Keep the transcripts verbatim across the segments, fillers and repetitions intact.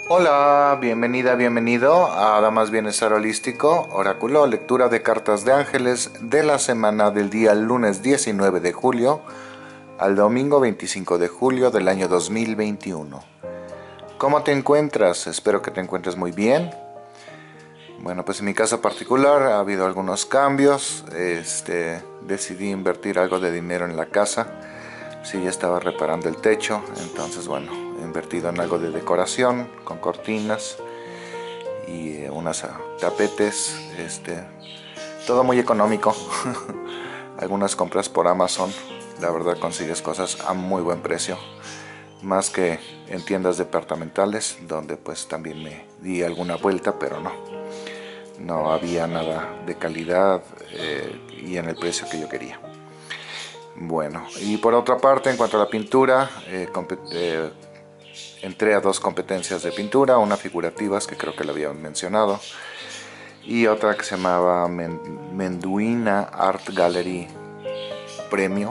Hola, bienvenida, bienvenido a Damas Bienestar Holístico, Oráculo, lectura de cartas de ángeles de la semana del día lunes diecinueve de julio al domingo veinticinco de julio del año dos mil veintiuno. ¿Cómo te encuentras? Espero que te encuentres muy bien. Bueno, pues en mi caso particular ha habido algunos cambios. Este, decidí invertir algo de dinero en la casa. Sí, ya estaba reparando el techo, entonces bueno, he invertido en algo de decoración, con cortinas y eh, unos tapetes, este, todo muy económico. Algunas compras por Amazon, la verdad consigues cosas a muy buen precio, más que en tiendas departamentales, donde pues también me di alguna vuelta, pero no, no había nada de calidad eh, y en el precio que yo quería. Bueno, y por otra parte, en cuanto a la pintura, eh, eh, entré a dos competencias de pintura, una figurativas, que creo que lo había mencionado, y otra que se llamaba Menduina Art Gallery Premio.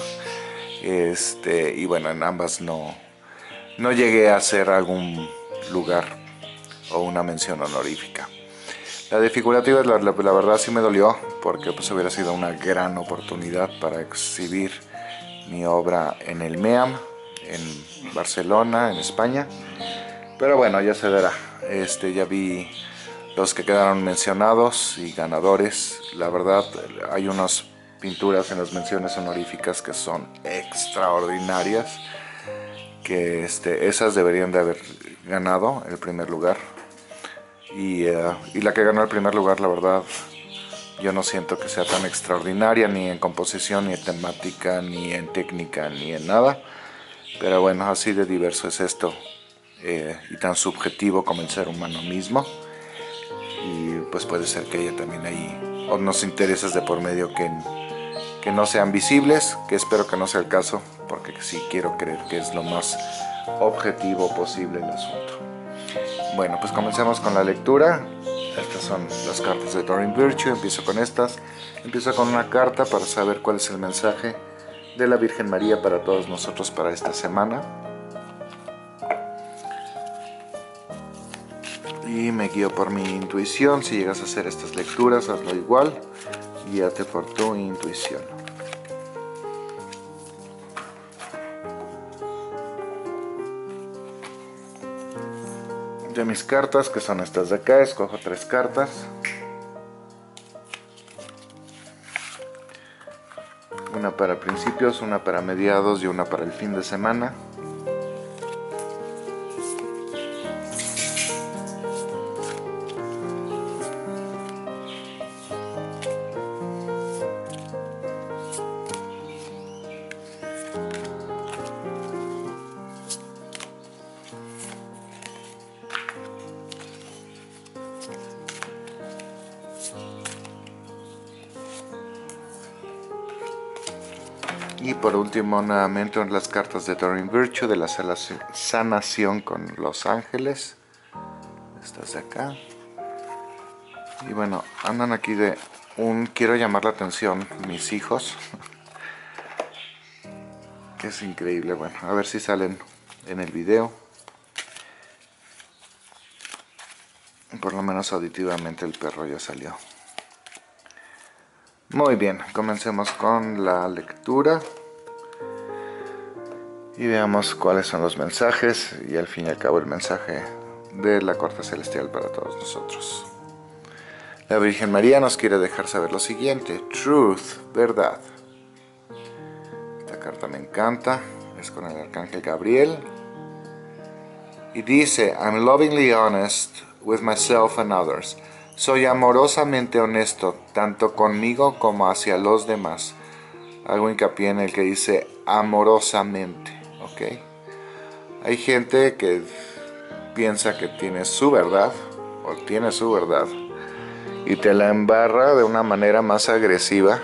Este, y bueno, en ambas no, no llegué a hacer algún lugar o una mención honorífica. La de figurativas, la, la, la verdad sí me dolió, porque pues hubiera sido una gran oportunidad para exhibir mi obra en el MEAM, en Barcelona, en España. Pero bueno, ya se verá. Este, ya vi los que quedaron mencionados y ganadores. La verdad, hay unas pinturas en las menciones honoríficas que son extraordinarias, que este, esas deberían de haber ganado el primer lugar. Y, uh, y la que ganó el primer lugar, la verdad, yo no siento que sea tan extraordinaria, ni en composición, ni en temática, ni en técnica, ni en nada. Pero bueno, así de diverso es esto, eh, y tan subjetivo como el ser humano mismo. Y pues puede ser que haya también ahí unos intereses de por medio que, que no sean visibles, que espero que no sea el caso, porque sí quiero creer que es lo más objetivo posible el asunto. Bueno, pues comencemos con la lectura. Estas son las cartas de Doreen Virtue. Empiezo con estas. Empiezo con una carta para saber cuál es el mensaje de la Virgen María para todos nosotros para esta semana. Y me guío por mi intuición. Si llegas a hacer estas lecturas, hazlo igual. Guíate por tu intuición. De mis cartas, que son estas de acá, escojo tres cartas. Una para principios, una para mediados y una para el fin de semana. Y por último, nuevamente las cartas de Doreen Virtue de la sanación con los ángeles. Estas de acá. Y bueno, andan aquí de un... Quiero llamar la atención, mis hijos. Que es increíble. Bueno, a ver si salen en el video. Por lo menos auditivamente el perro ya salió. Muy bien, comencemos con la lectura. Y veamos cuáles son los mensajes. Y al fin y al cabo el mensaje de la corte celestial para todos nosotros. La Virgen María nos quiere dejar saber lo siguiente. Truth, verdad. Esta carta me encanta. Es con el arcángel Gabriel. Y dice, I'm lovingly honest with myself and others. Soy amorosamente honesto, tanto conmigo como hacia los demás. Hago hincapié en el que dice amorosamente, ¿ok? Hay gente que piensa que tiene su verdad, o tiene su verdad, y te la embarra de una manera más agresiva,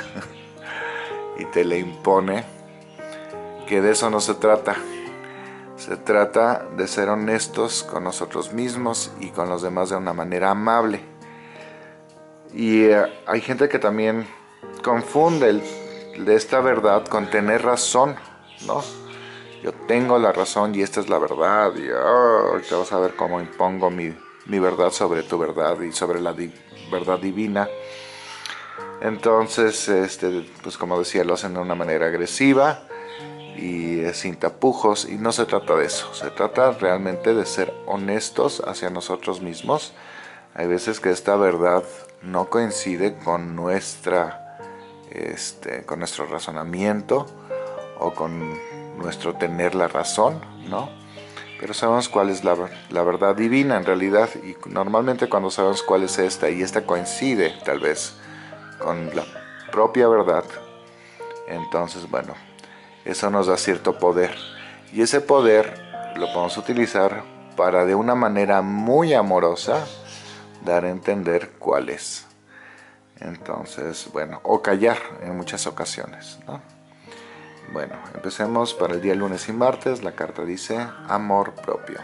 y te la impone, que de eso no se trata. Se trata de ser honestos con nosotros mismos y con los demás de una manera amable. Y eh, hay gente que también confunde el, de esta verdad con tener razón, ¿no? yo tengo la razón y esta es la verdad, y oh, ahorita vas a ver cómo impongo mi, mi verdad sobre tu verdad y sobre la di verdad divina. Entonces, este, pues como decía, lo hacen de una manera agresiva y eh, sin tapujos, y no se trata de eso, se trata realmente de ser honestos hacia nosotros mismos. Hay veces que esta verdad no coincide con nuestra, este, con nuestro razonamiento o con nuestro tener la razón, ¿no? Pero sabemos cuál es la, la verdad divina en realidad, y normalmente cuando sabemos cuál es esta y esta coincide tal vez con la propia verdad, entonces bueno, eso nos da cierto poder, y ese poder lo podemos utilizar para de una manera muy amorosa dar a entender cuál es. Entonces, bueno, o callar en muchas ocasiones, ¿no? Bueno, empecemos para el día lunes y martes. La carta dice amor propio.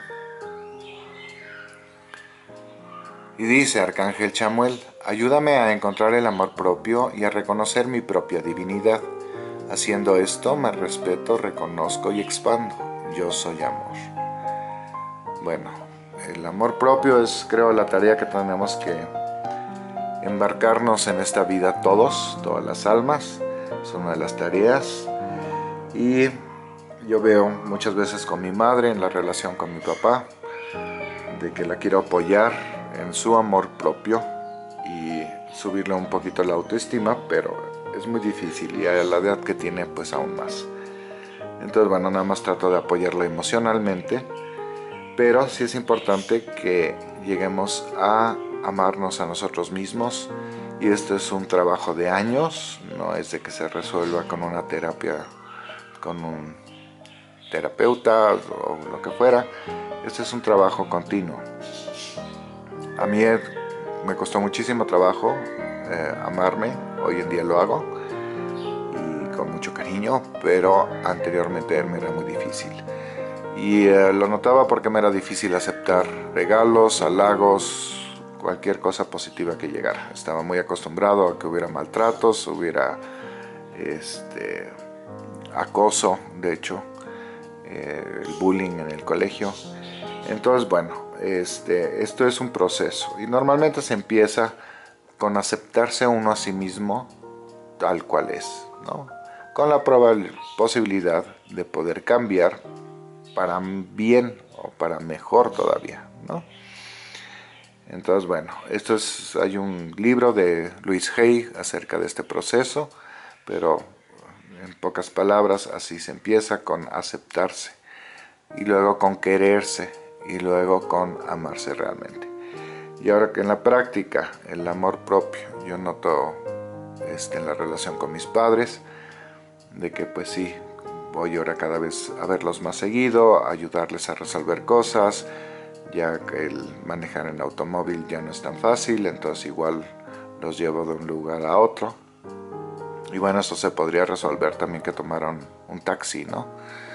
Y dice Arcángel Chamuel, ayúdame a encontrar el amor propio y a reconocer mi propia divinidad. Haciendo esto me respeto, reconozco y expando. Yo soy amor. Bueno, el amor propio es, creo, la tarea que tenemos que embarcarnos en esta vida todos, todas las almas. Es una de las tareas. Y yo veo muchas veces con mi madre en la relación con mi papá, de que la quiero apoyar en su amor propio y subirle un poquito la autoestima, pero es muy difícil, y a la edad que tiene pues aún más. Entonces bueno, nada más trato de apoyarla emocionalmente, pero sí es importante que lleguemos a amarnos a nosotros mismos, y esto es un trabajo de años, no es de que se resuelva con una terapia, con un terapeuta o lo que fuera. Este es un trabajo continuo. A mí me costó muchísimo trabajo eh, amarme, hoy en día lo hago y con mucho cariño, pero anteriormente me era muy difícil. Y eh, lo notaba porque me era difícil aceptar regalos, halagos, cualquier cosa positiva que llegara. Estaba muy acostumbrado a que hubiera maltratos, hubiera este, acoso, de hecho, eh, el bullying en el colegio. Entonces, bueno, este, esto es un proceso y normalmente se empieza con aceptarse uno a sí mismo tal cual es, ¿no? Con la posibilidad de poder cambiar para bien o para mejor todavía, ¿no? Entonces, bueno, esto es, hay un libro de Louise Hay acerca de este proceso, pero en pocas palabras así se empieza, con aceptarse y luego con quererse y luego con amarse realmente. Y ahora que en la práctica, el amor propio, yo noto este, en la relación con mis padres, de que pues sí, voy ahora cada vez a verlos más seguido, a ayudarles a resolver cosas, ya que el manejar en automóvil ya no es tan fácil, entonces igual los llevo de un lugar a otro. Y bueno, eso se podría resolver también que tomaran un taxi, ¿no?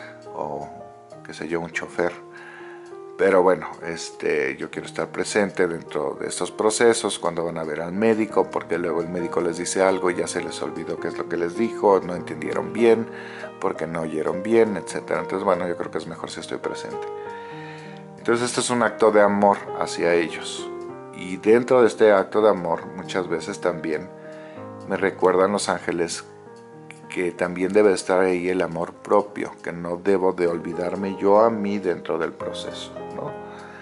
O qué sé yo, un chofer. Pero bueno, este, yo quiero estar presente dentro de estos procesos cuando van a ver al médico, porque luego el médico les dice algo y ya se les olvidó qué es lo que les dijo, no entendieron bien, porque no oyeron bien, etcétera. Entonces bueno, yo creo que es mejor si estoy presente. Entonces esto es un acto de amor hacia ellos. Y dentro de este acto de amor muchas veces también me recuerdan los ángeles que también debe estar ahí el amor propio, que no debo de olvidarme yo a mí dentro del proceso, ¿no?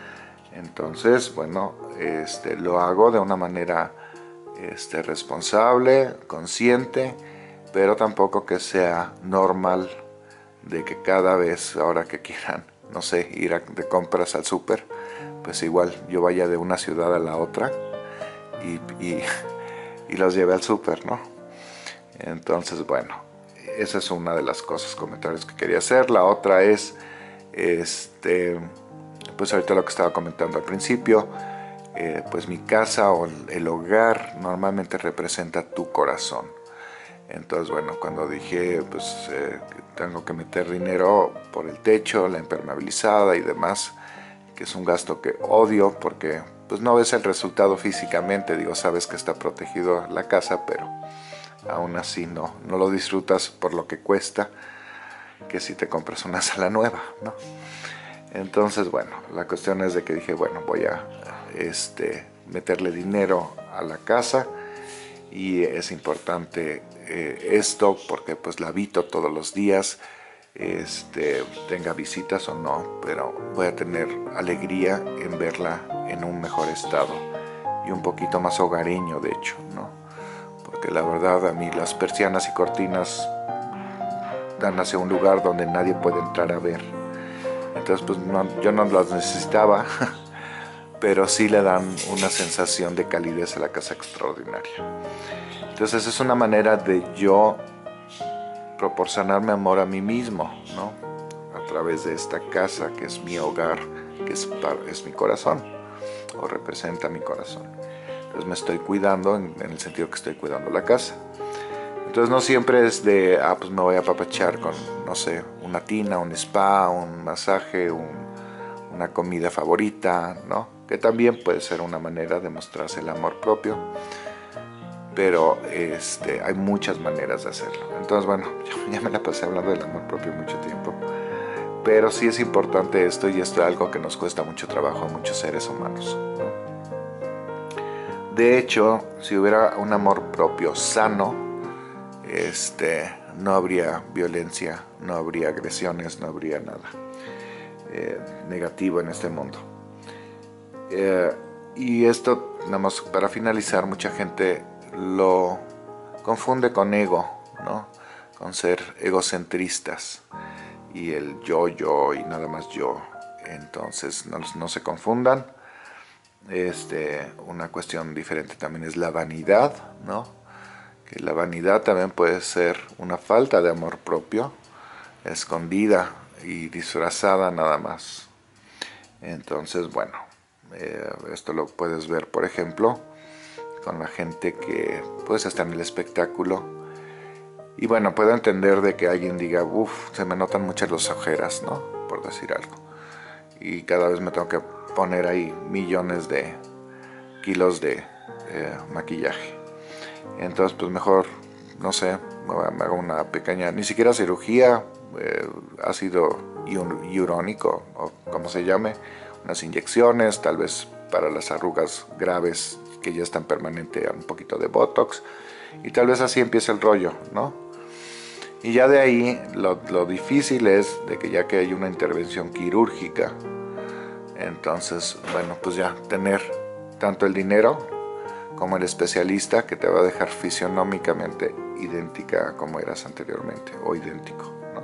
Entonces, bueno, este, lo hago de una manera este, responsable, consciente, pero tampoco que sea normal de que cada vez, ahora que quieran, no sé, ir a, de compras al súper, pues igual yo vaya de una ciudad a la otra y, y, y los lleve al súper, ¿no? Entonces, bueno, esa es una de las cosas, comentarios que quería hacer. La otra es, este, pues ahorita lo que estaba comentando al principio, eh, pues mi casa o el hogar normalmente representa tu corazón. Entonces, bueno, cuando dije, pues eh, tengo que meter dinero por el techo, la impermeabilizada y demás, que es un gasto que odio porque pues no ves el resultado físicamente, digo, sabes que está protegido la casa, pero aún así no, no lo disfrutas por lo que cuesta. que si te compras una sala nueva, ¿no? Entonces, bueno, la cuestión es de que dije, bueno, voy a este, meterle dinero a la casa, y es importante eh, esto porque pues la habito todos los días, este, tenga visitas o no, pero voy a tener alegría en verla en un mejor estado y un poquito más hogareño, de hecho, ¿no? Porque la verdad a mí las persianas y cortinas dan hacia un lugar donde nadie puede entrar a ver. Entonces pues no, yo no las necesitaba, pero sí le dan una sensación de calidez a la casa extraordinaria. Entonces es una manera de yo proporcionarme amor a mí mismo, ¿no? A través de esta casa que es mi hogar, que es, es mi corazón, o representa mi corazón. Entonces me estoy cuidando en, en el sentido que estoy cuidando la casa. Entonces no siempre es de, ah, pues me voy a apapachar con, no sé, una tina, un spa, un masaje, un, una comida favorita, ¿no? Que también puede ser una manera de mostrarse el amor propio. Pero este, hay muchas maneras de hacerlo. Entonces, bueno, ya, ya me la pasé hablando del amor propio mucho tiempo. Pero sí es importante esto, y esto es algo que nos cuesta mucho trabajo a muchos seres humanos, ¿no? De hecho, si hubiera un amor propio sano, este, no habría violencia, no habría agresiones, no habría nada eh, negativo en este mundo. Eh, y esto, nada más para finalizar, mucha gente lo confunde con ego, ¿no? Con ser egocentristas y el yo, yo y nada más yo. Entonces no, no se confundan. Este, una cuestión diferente también es la vanidad, ¿no? Que la vanidad también puede ser una falta de amor propio, escondida y disfrazada nada más. Entonces, bueno, eh, esto lo puedes ver, por ejemplo, con la gente que pues está en el espectáculo. Y bueno, puedo entender de que alguien diga, uff, se me notan muchas las ojeras, ¿no? Por decir algo. Y cada vez me tengo que poner ahí millones de kilos de eh, maquillaje. Entonces, pues mejor, no sé, me hago una pequeña, ni siquiera cirugía, eh, ácido hialurónico, o como se llame, unas inyecciones, tal vez para las arrugas graves que ya están permanentes, un poquito de botox, y tal vez así empieza el rollo, ¿no? Y ya de ahí lo, lo difícil es de que ya que hay una intervención quirúrgica, entonces, bueno, pues ya tener tanto el dinero como el especialista que te va a dejar fisionómicamente idéntica a como eras anteriormente, o idéntico, ¿no?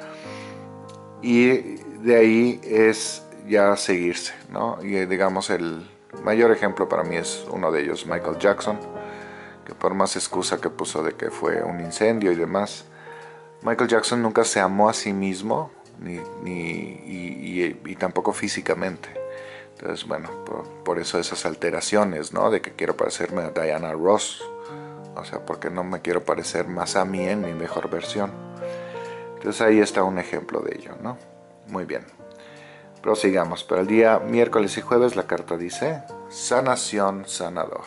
Y de ahí es ya seguirse, ¿no? Y digamos el mayor ejemplo para mí es uno de ellos, Michael Jackson, que por más excusa que puso de que fue un incendio y demás, Michael Jackson nunca se amó a sí mismo, ni, ni, y, y, y tampoco físicamente. Entonces, bueno, por, por eso esas alteraciones, ¿no? De que quiero parecerme a Diana Ross, o sea, porque no me quiero parecer más a mí en mi mejor versión. Entonces ahí está un ejemplo de ello, ¿no? Muy bien. Prosigamos. Para el día miércoles y jueves la carta dice sanación, sanador.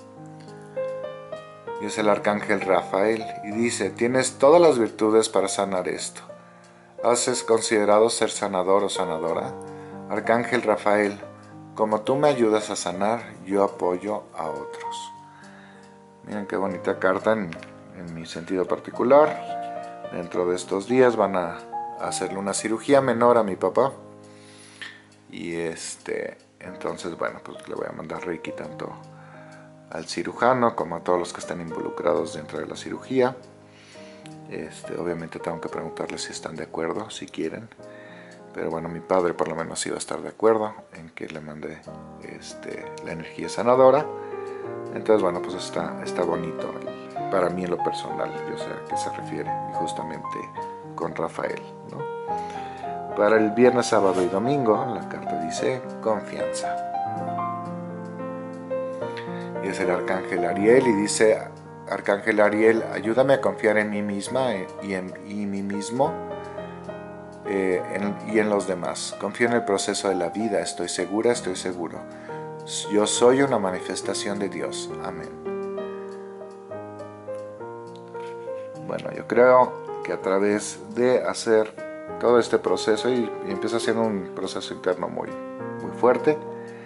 Y es el arcángel Rafael y dice, tienes todas las virtudes para sanar esto. ¿Has considerado ser sanador o sanadora? Arcángel Rafael, como tú me ayudas a sanar, yo apoyo a otros. Miren qué bonita carta en, en mi sentido particular. Dentro de estos días van a hacerle una cirugía menor a mi papá. Y este, entonces, bueno, pues le voy a mandar Reiki tanto al cirujano como a todos los que están involucrados dentro de la cirugía. Este, obviamente tengo que preguntarles si están de acuerdo, si quieren. Pero bueno, mi padre por lo menos sí va a estar de acuerdo en que le mande este, la energía sanadora. Entonces, bueno, pues está, está bonito. Para mí en lo personal, yo sé a qué se refiere, justamente con Rafael, ¿no? Para el viernes, sábado y domingo, la carta dice confianza. Y es el arcángel Ariel y dice, arcángel Ariel, ayúdame a confiar en mí misma y en y mí mismo eh, en, y en los demás. Confío en el proceso de la vida, estoy segura, estoy seguro. Yo soy una manifestación de Dios. Amén. Bueno, yo creo que a través de hacer todo este proceso, y, y empieza siendo un proceso interno muy, muy fuerte,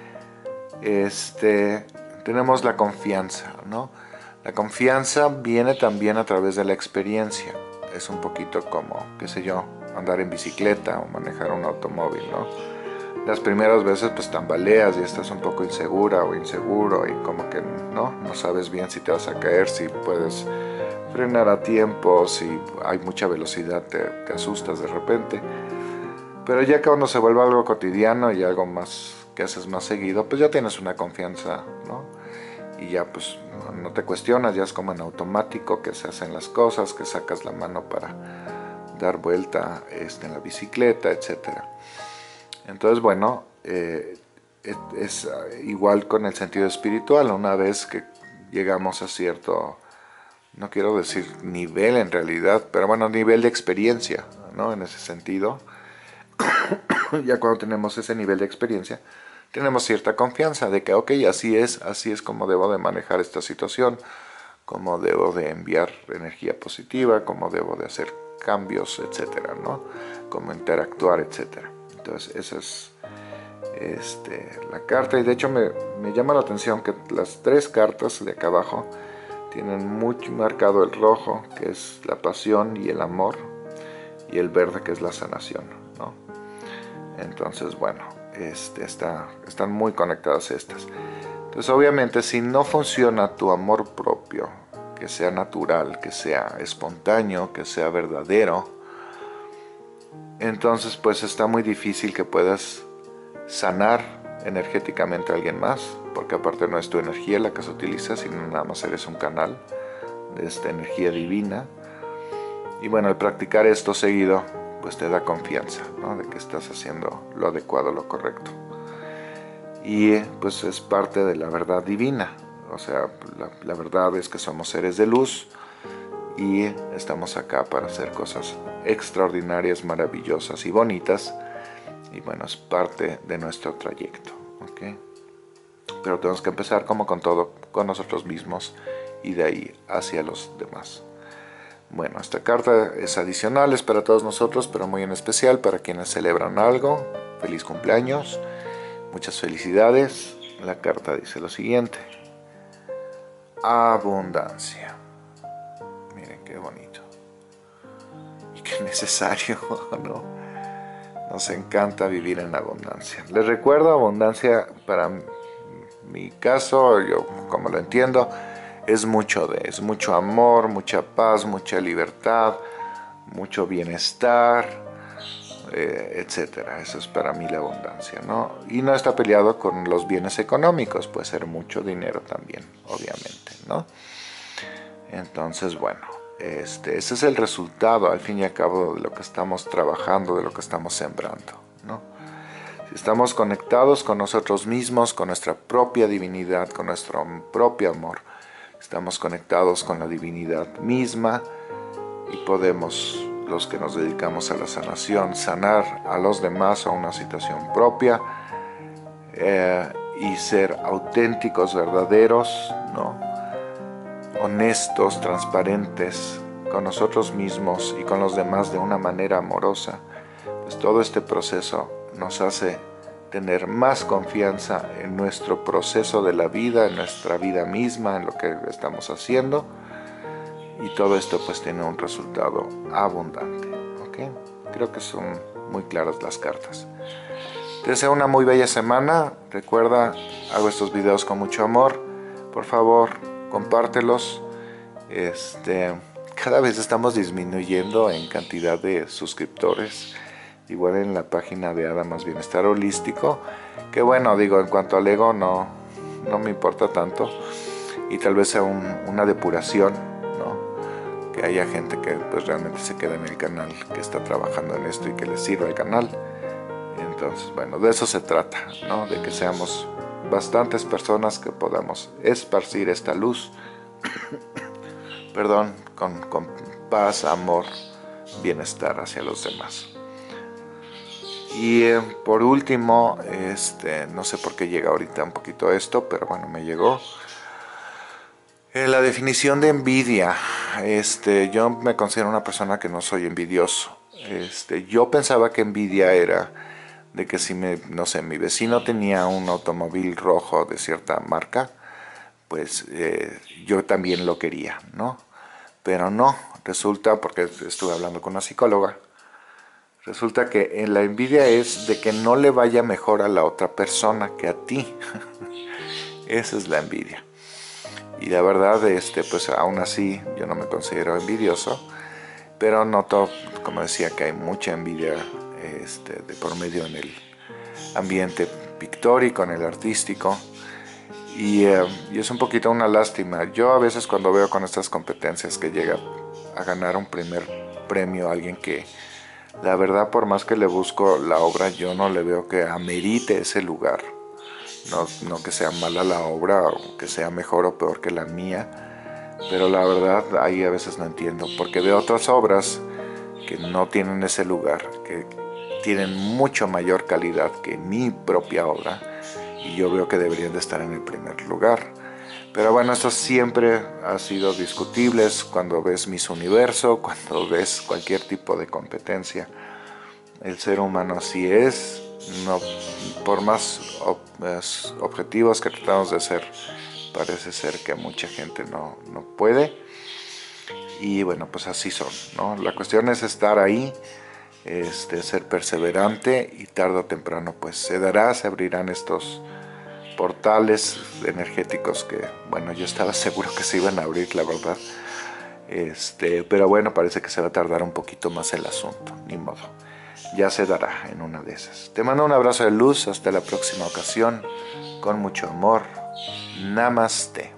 este, tenemos la confianza, ¿no? La confianza viene también a través de la experiencia. Es un poquito como, qué sé yo, andar en bicicleta o manejar un automóvil, ¿no? Las primeras veces pues tambaleas y estás un poco insegura o inseguro y como que no, no sabes bien si te vas a caer, si puedes frenar a tiempo, si hay mucha velocidad te, te asustas de repente. Pero ya que cuando se vuelve algo cotidiano y algo más que haces más seguido, pues ya tienes una confianza, ¿no? Y ya pues no te cuestionas, ya es como en automático que se hacen las cosas, que sacas la mano para dar vuelta este, en la bicicleta, etcétera. Entonces, bueno, eh, es igual con el sentido espiritual. Una vez que llegamos a cierto, no quiero decir nivel en realidad, pero bueno, nivel de experiencia, ¿no? En ese sentido, ya cuando tenemos ese nivel de experiencia, tenemos cierta confianza de que, ok, así es, así es como debo de manejar esta situación, como debo de enviar energía positiva, como debo de hacer cambios, etcétera, ¿no? Cómo interactuar, etcétera. Entonces, esa es este, la carta, y de hecho me, me llama la atención que las tres cartas de acá abajo tienen muy marcado el rojo, que es la pasión y el amor, y el verde, que es la sanación, ¿no? Entonces, bueno, este, está, están muy conectadas estas. Entonces, obviamente, si no funciona tu amor propio, que sea natural, que sea espontáneo, que sea verdadero, entonces pues está muy difícil que puedas sanar energéticamente a alguien más, porque aparte no es tu energía la que se utiliza, sino nada más eres un canal de esta energía divina. Y bueno, al practicar esto seguido, pues te da confianza, ¿no? De que estás haciendo lo adecuado, lo correcto. Y pues es parte de la verdad divina. O sea, la, la verdad es que somos seres de luz y estamos acá para hacer cosas extraordinarias, maravillosas y bonitas. Y bueno, es parte de nuestro trayecto, ¿ok? Pero tenemos que empezar, como con todo, con nosotros mismos y de ahí hacia los demás. Bueno, esta carta es adicional, es para todos nosotros, pero muy en especial para quienes celebran algo. Feliz cumpleaños, muchas felicidades. La carta dice lo siguiente: abundancia. Miren qué bonito y qué necesario, ¿no? Nos encanta vivir en abundancia. Les recuerdo, abundancia para mi caso, yo como lo entiendo, es mucho de, es mucho amor, mucha paz, mucha libertad, mucho bienestar, eh, etcétera. Eso es para mí la abundancia, ¿no? Y no está peleado con los bienes económicos, puede ser mucho dinero también, obviamente, ¿no? Entonces, bueno, este, ese es el resultado, al fin y al cabo, de lo que estamos trabajando, de lo que estamos sembrando, ¿no? Si estamos conectados con nosotros mismos, con nuestra propia divinidad, con nuestro propio amor, estamos conectados con la divinidad misma y podemos, los que nos dedicamos a la sanación, sanar a los demás a una situación propia eh, y ser auténticos, verdaderos, ¿no? Honestos, transparentes con nosotros mismos y con los demás de una manera amorosa. Pues todo este proceso nos hace tener más confianza en nuestro proceso de la vida, en nuestra vida misma, en lo que estamos haciendo, y todo esto pues tiene un resultado abundante, ¿ok? Creo que son muy claras las cartas. Te deseo una muy bella semana. Recuerda, hago estos videos con mucho amor. Por favor, compártelos. Este, cada vez estamos disminuyendo en cantidad de suscriptores, igual en la página de Adamas Bienestar Holístico, que bueno, digo, en cuanto al ego no, no me importa tanto, y tal vez sea un, una depuración, ¿no? Que haya gente que pues realmente se queda en el canal, que está trabajando en esto y que le sirva el canal. Entonces, bueno, de eso se trata, ¿no? De que seamos bastantes personas que podamos esparcir esta luz, perdón, con, con paz, amor, bienestar hacia los demás. Y eh, por último, este, no sé por qué llega ahorita un poquito esto, pero bueno, me llegó. Eh, la definición de envidia. este, yo me considero una persona que no soy envidioso. Este, yo pensaba que envidia era de que si me, no sé, mi vecino tenía un automóvil rojo de cierta marca, pues eh, yo también lo quería, ¿no? Pero no, resulta, porque estuve hablando con una psicóloga, resulta que en la envidia es de que no le vaya mejor a la otra persona que a ti. Esa es la envidia. Y la verdad, este, pues aún así yo no me considero envidioso, pero noto, como decía, que hay mucha envidia este, de por medio en el ambiente pictórico, en el artístico, y, eh, y es un poquito una lástima. Yo a veces cuando veo con estas competencias que llega a ganar un primer premio a alguien que la verdad por más que le busco la obra yo no le veo que amerite ese lugar, no, no que sea mala la obra o que sea mejor o peor que la mía, pero la verdad ahí a veces no entiendo, porque veo otras obras que no tienen ese lugar, que tienen mucho mayor calidad que mi propia obra, y yo veo que deberían de estar en el primer lugar. Pero bueno, esto siempre ha sido discutible cuando ves Miss Universo, cuando ves cualquier tipo de competencia. El ser humano así es, no, por más ob objetivos que tratamos de ser, parece ser que mucha gente no, no puede. Y bueno, pues así son, ¿no? La cuestión es estar ahí, este, ser perseverante, y tarde o temprano pues se dará, se abrirán estos portales energéticos que, bueno, yo estaba seguro que se iban a abrir, la verdad. Este, pero bueno, parece que se va a tardar un poquito más el asunto, ni modo. Ya se dará en una de esas. Te mando un abrazo de luz, hasta la próxima ocasión, con mucho amor. Namaste.